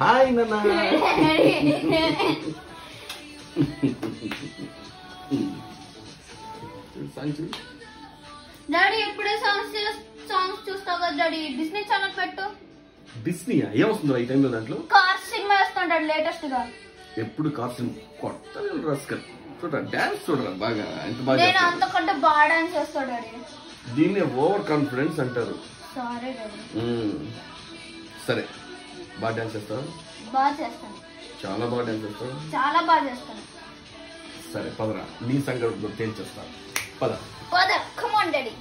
Hi నాన్న. Daddy ఎప్పుడే songs చూస్తావు కదా డాడీ, డిస్నీ ఛానల్ పెట్టు. డిస్నీయా? ఏమొస్తుందో ఈ టైంలో దాంట్లో? కార్స్ సినిమా వేస్తుంటాడు లేటెస్ట్ గా. ఎప్పుడు కార్టూన్ కొత్త రస్కర్ చూడరా, డాన్స్ చూడరా బాగా, ఎంత బాగా. నేను అంతకంటే బాగా డాన్స్ చేస్తాడు డాడీ. దీన్నే ఓవర్ కాన్ఫిడెన్స్ అంటారు. Sorry daddy. సరే, బాగా డాన్స్ చేస్తావు? బాగా చేస్తాను. చాలా బాగా డాన్స్ చేస్తావు? చాలా బాగా చేస్తాను. సరే పదరా, నీ సంగతి తేల్చేస్తాను. పద పద, come on daddy.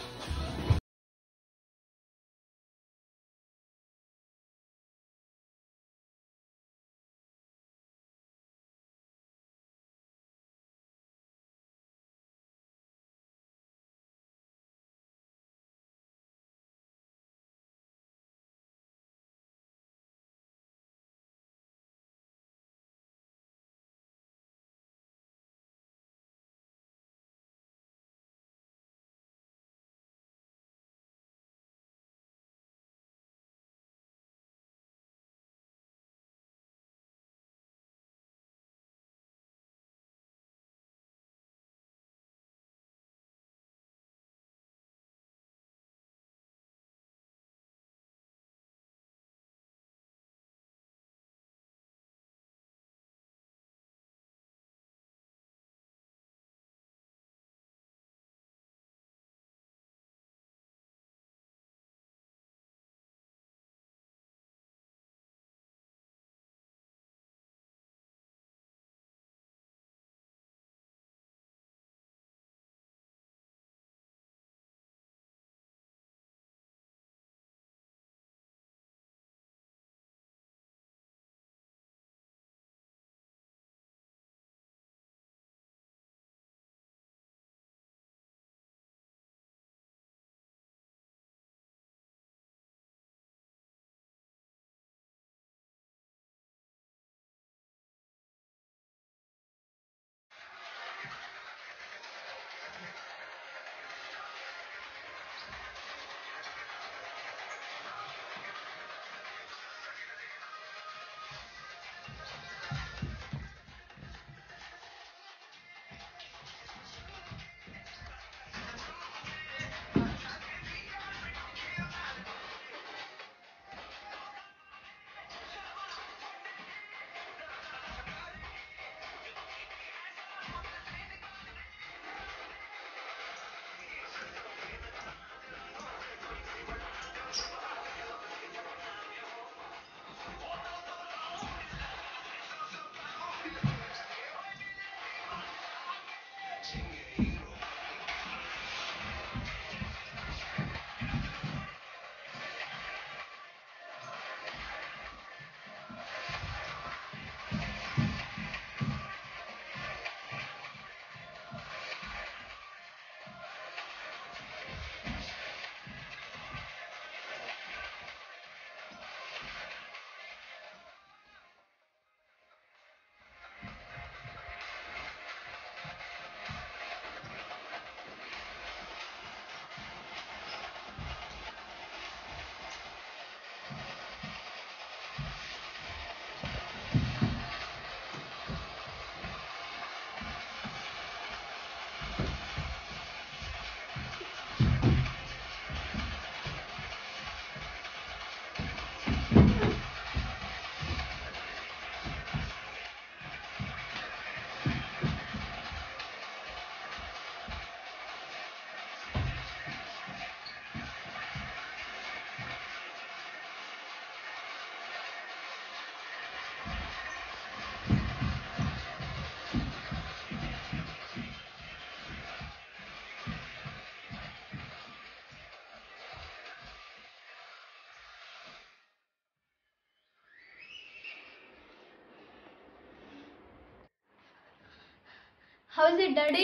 How's it, Daddy?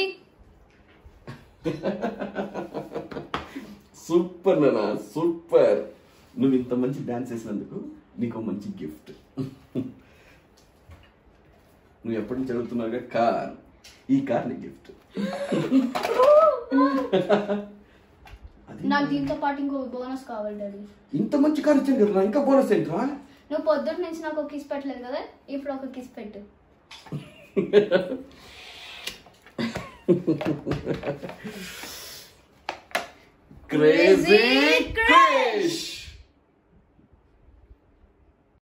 Super నానా, సూపర్. నువ్వు ఇంత మంచి డాన్స్ చేసినందుకు నీకు మంచి గిఫ్ట్. నువ్వు ఎప్పటి నుంచి అడుగుతున్నావుగా కార్, ఈ కార్ నీ గిఫ్ట్. నాకు దీంతో పాటు ఇంకో బోనస్ కావాలి డాడీ. ఇంత మంచి కార్ ఇచ్చాను కదా, ఇంకా బోనస్ ఏంట్రా? నువ్వు పొద్దున్న నుంచి నాకు ఒక కిస్ పెట్టలేదు కదా, ఇప్పుడు ఒక కిస్ పెట్టు. Crazy Krish!